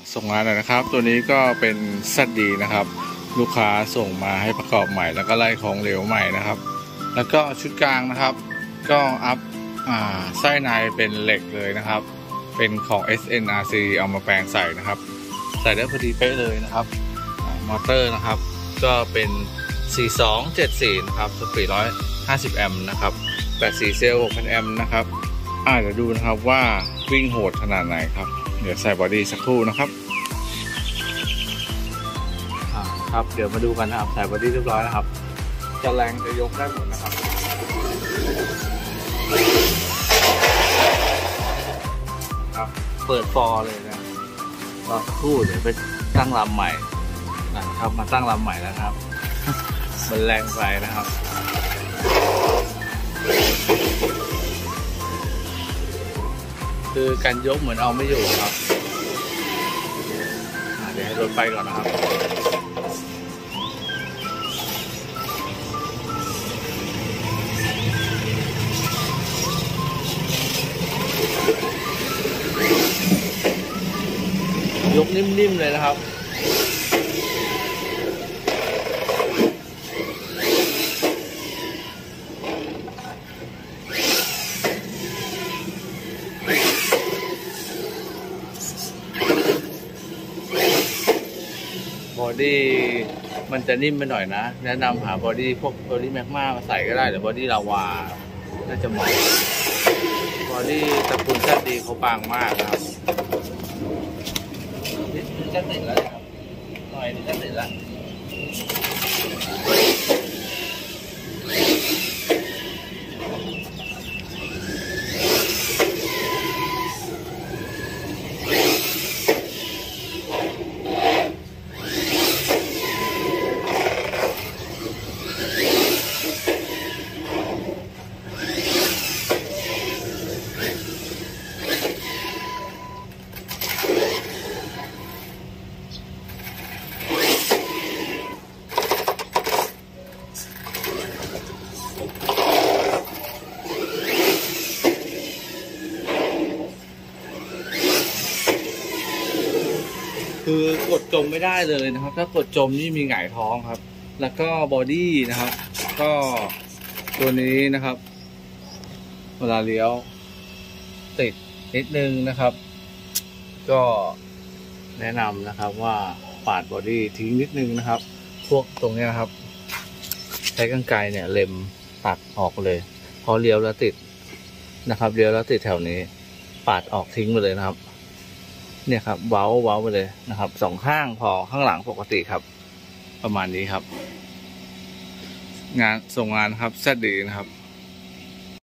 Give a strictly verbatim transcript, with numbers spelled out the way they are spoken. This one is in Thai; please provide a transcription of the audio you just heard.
ส่งงานหน่อยนะครับตัวนี้ก็เป็นซัดดีนะครับลูกค้าส่งมาให้ประกอบใหม่แล้วก็ไล่ของเหลวใหม่นะครับแล้วก็ชุดกลางนะครับก็อัพไส้ในเป็นเหล็กเลยนะครับเป็นของ เอส เอ็น อาร์ ซี เอามาแปลงใส่นะครับใส่ได้พอดีเป๊ะเลยนะครับมอเตอร์นะครับก็เป็นสี่สองเจ็ดสี่นะครับสปีดหนึ่งร้อยห้าสิบแอมป์นะครับแบตสี่เซลล์ หกพัน แอมป์นะครับอ่าเดี๋ยวดูนะครับว่าวิ่งโหดขนาดไหนครับเดี๋ยวใส่บอดี้สักครู่นะครับอ่าครับเดี๋ยวมาดูกันนะครับใส่บอดี้เรียบร้อยนะครับจะแรงจะยกได้หมดนะครับครับเปิดฟอร์เลยนะรอสักครู่เดี๋ยวไปตั้งลำใหม่นะครับมาตั้งลำใหม่แล้วครับมันแรงไปนะครับคือการยกเหมือนเอาไม่อยู่ครับเดี๋ยวให้รถไปก่อนนะครับยกนิ่มๆเลยนะครับบอดี้มันจะนิ่มไปหน่อยนะแนะนำหาบอดี้พวกบอดี้แมกมามาใส่ก็ได้หรือบอดี้ลาวาน่าจะเหมาะบอดี้ตระกูลซัดดีเขาบางมากนะครับนี่จะติดแล้วครับหน่อยนี่จะติดแล้วคือกดจมไม่ได้เลยนะครับถ้ากดจมนี่มีหงายท้องครับแล้วก็บอดี้นะครับก็ตัวนี้นะครับเวลาเลี้ยวติดนิดนึงนะครับก็แนะนำนะครับว่าปาดบอดี้ทิ้งนิดนึงนะครับพวกตรงนี้นะครับใช้กรรไกรเนี่ยเล็มตัดออกเลยพอเลี้ยวแล้วติดนะครับเลี้ยวแล้วติดแถวนี้ปาดออกทิ้งไปเลยนะครับเนี่ยครับเว้าเว้าไปเลยนะครับสองข้างพอข้างหลังปกติครับประมาณนี้ครับงานส่งงานครับแซดดีนะครับ